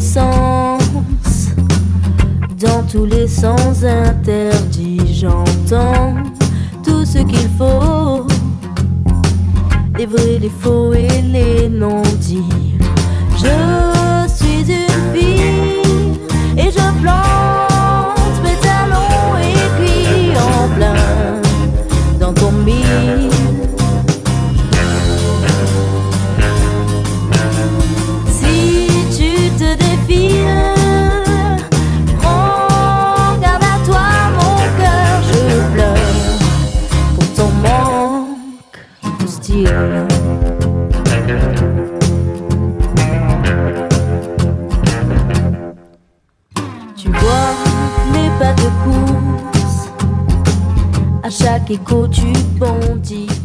sens, dans tous les sens interdits, j'entends tout ce qu'il faut, les vrais, les faux et les non-dits. Je suis une fille et je plante mes talons aiguilles en plein dans ton mille. Si tu te défiles, prends garde à toi mon cœur, je pleure pour ton manque de style. Tu vois mes pas de course, à chaque écho tu bondis.